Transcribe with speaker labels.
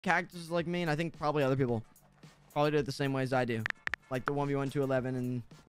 Speaker 1: cactuses like me, and I think probably other people probably did it the same way as I do. Like the 1v1 to 11 and